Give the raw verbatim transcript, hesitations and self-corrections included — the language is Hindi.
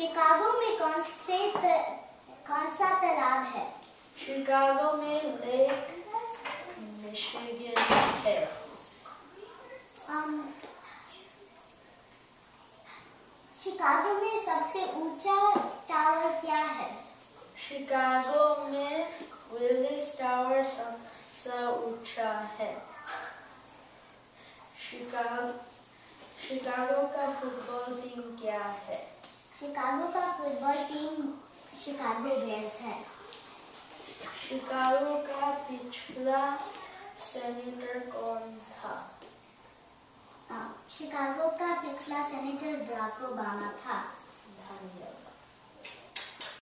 शिकागो में कौन से त, कौन सा तालाब है? शिकागो में लेक मिशिगन है। um, शिकागो में सबसे ऊंचा टावर क्या है? शिकागो में विलिस टावर सबसे ऊंचा है। शिकागो शिकागो का फुटबॉल टीम क्या है? शिकागो का फुटबॉल टीम शिकागो बेयर्स है। शिकागो का पिछला सेनेटर कौन था? शिकागो का पिछला सेनेटर बराक ओबामा था। धन्यवाद।